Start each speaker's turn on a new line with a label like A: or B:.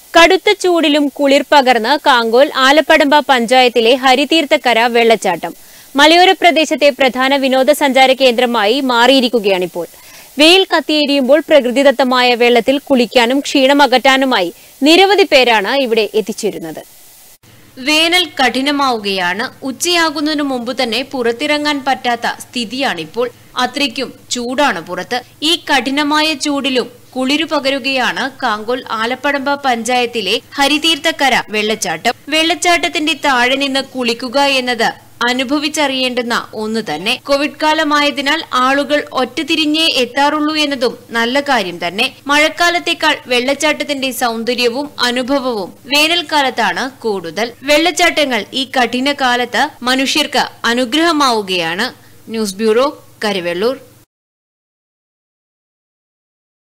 A: കടുത്ത ചൂടിലും കുളിർ പകർന്ന് കാങ്കോൽ ആലപ്പടമ്പ പഞ്ചായത്തിലെ ഹരിതീർത്ഥക്കര വെള്ളച്ചാട്ടം മലയോര പ്രദേശത്തെ പ്രധാന വിനോദസഞ്ചാര കേന്ദ്രമായി മാറിയിരിക്കുകയാണിപ്പോൾ. വെയിൽ കത്തിയെരിയുമ്പോൾ പ്രകൃതിദത്തമായ വെള്ളത്തിൽ കുളിക്കാനും ക്ഷീണമകറ്റാനുമായി നിരവധി പേരാണ് ഇവിടെ എത്തിച്ചേരുന്നത്. വേനൽ കഠിനമാവുകയാണ്. ഉച്ചയാകുന്നതിനു മുമ്പ് തന്നെ പുറത്തിറങ്ങാൻ പറ്റാത്ത സ്ഥിതിയാണിപ്പോൾ. അത്രയ്ക്കും ചൂടാണ് പുറത്ത്. ഈ കഠിനമായ ചൂടിലും കുളിരു പകരുകയാണ് കാങ്കോൽ ആലപ്പടമ്പ പഞ്ചായത്തിലെ ഹരിതീർത്ഥക്കര വെള്ളച്ചാട്ടം. വെള്ളച്ചാട്ടത്തിന്റെ താഴെ നിന്ന് കുളിക്കുക എന്നത് അനുഭവിച്ചറിയേണ്ടുന്ന ഒന്ന് തന്നെ. കോവിഡ് കാലമായതിനാൽ ആളുകൾ ഒറ്റതിരിഞ്ഞേ എത്താറുള്ളൂ എന്നതും നല്ല കാര്യം തന്നെ. മഴക്കാലത്തേക്കാൾ വെള്ളച്ചാട്ടത്തിന്റെ സൗന്ദര്യവും അനുഭവവും വേനൽക്കാലത്താണ് കൂടുതൽ. വെള്ളച്ചാട്ടങ്ങൾ ഈ കഠിന കാലത്ത് മനുഷ്യർക്ക് അനുഗ്രഹമാവുകയാണ്. News bureau, Karivellur.